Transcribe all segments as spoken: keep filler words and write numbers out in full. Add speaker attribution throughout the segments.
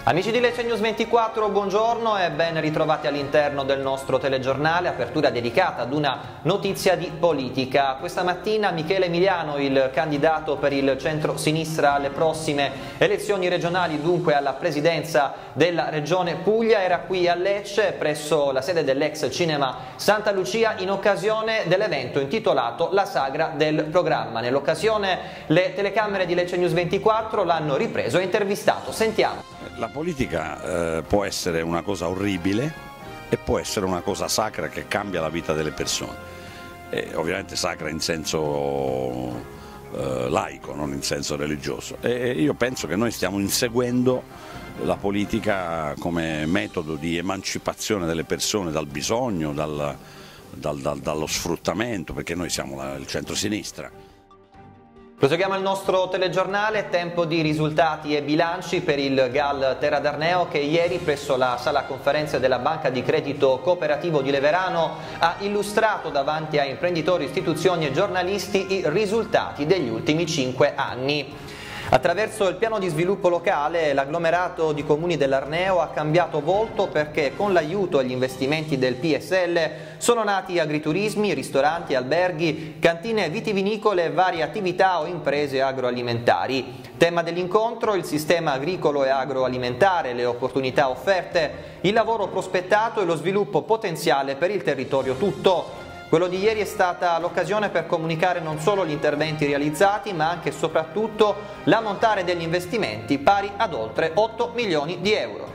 Speaker 1: Amici di Lecce News ventiquattro, buongiorno e ben ritrovati all'interno del nostro telegiornale, apertura dedicata ad una notizia di politica. Questa mattina Michele Emiliano, il candidato per il centro-sinistra alle prossime elezioni regionali, dunque alla presidenza della Regione Puglia, era qui a Lecce presso la sede dell'ex cinema Santa Lucia in occasione dell'evento intitolato La Sagra del Programma. Nell'occasione le telecamere di Lecce News ventiquattro l'hanno ripreso e intervistato. Sentiamo.
Speaker 2: La politica eh, può essere una cosa orribile e può essere una cosa sacra che cambia la vita delle persone, e ovviamente sacra in senso eh, laico, non in senso religioso, e io penso che noi stiamo inseguendo la politica come metodo di emancipazione delle persone dal bisogno, dal, dal, dal, dallo sfruttamento, perché noi siamo la, il centro-sinistra.
Speaker 1: Proseguiamo il nostro telegiornale, tempo di risultati e bilanci per il G A L Terra d'Arneo che ieri presso la sala conferenze della Banca di Credito Cooperativo di Leverano ha illustrato davanti a imprenditori, istituzioni e giornalisti i risultati degli ultimi cinque anni. Attraverso il piano di sviluppo locale l'agglomerato di comuni dell'Arneo ha cambiato volto perché con l'aiuto e gli investimenti del P S L sono nati agriturismi, ristoranti, alberghi, cantine vitivinicole e varie attività o imprese agroalimentari. Tema dell'incontro: il sistema agricolo e agroalimentare, le opportunità offerte, il lavoro prospettato e lo sviluppo potenziale per il territorio tutto. Quello di ieri è stata l'occasione per comunicare non solo gli interventi realizzati, ma anche e soprattutto l'ammontare degli investimenti pari ad oltre otto milioni di euro.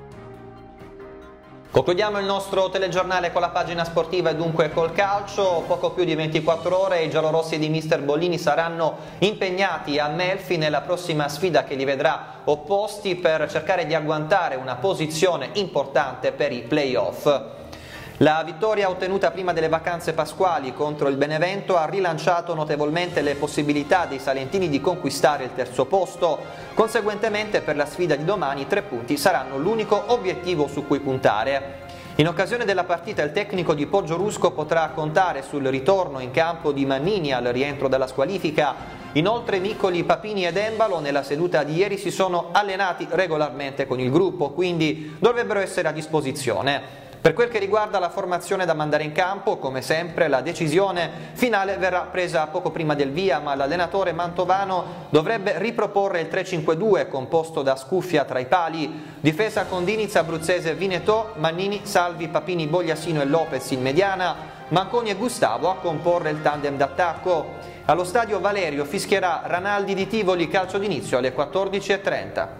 Speaker 1: Concludiamo il nostro telegiornale con la pagina sportiva e dunque col calcio. Poco più di ventiquattro ore i giallorossi di mister Bollini saranno impegnati a Melfi nella prossima sfida che li vedrà opposti per cercare di agguantare una posizione importante per i play-off. La vittoria ottenuta prima delle vacanze pasquali contro il Benevento ha rilanciato notevolmente le possibilità dei salentini di conquistare il terzo posto. Conseguentemente per la sfida di domani i tre punti saranno l'unico obiettivo su cui puntare. In occasione della partita il tecnico di Poggiorusko potrà contare sul ritorno in campo di Mannini al rientro dalla squalifica. Inoltre Miccoli, Papini ed Embalo nella seduta di ieri si sono allenati regolarmente con il gruppo, quindi dovrebbero essere a disposizione. Per quel che riguarda la formazione da mandare in campo, come sempre la decisione finale verrà presa poco prima del via, ma l'allenatore mantovano dovrebbe riproporre il tre cinque due composto da Scuffia tra i pali, difesa con Diniz, Abruzzese, Vinetò, Mannini, Salvi, Papini, Bogliasino e Lopez in mediana, Manconi e Gustavo a comporre il tandem d'attacco. Allo stadio Valerio fischierà Ranaldi di Tivoli, calcio d'inizio alle quattordici e trenta.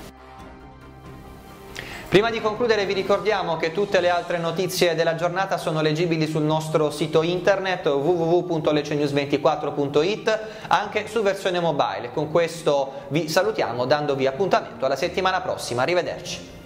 Speaker 1: Prima di concludere vi ricordiamo che tutte le altre notizie della giornata sono leggibili sul nostro sito internet w w w punto lecce news ventiquattro punto it, anche su versione mobile. Con questo vi salutiamo dandovi appuntamento alla settimana prossima. Arrivederci.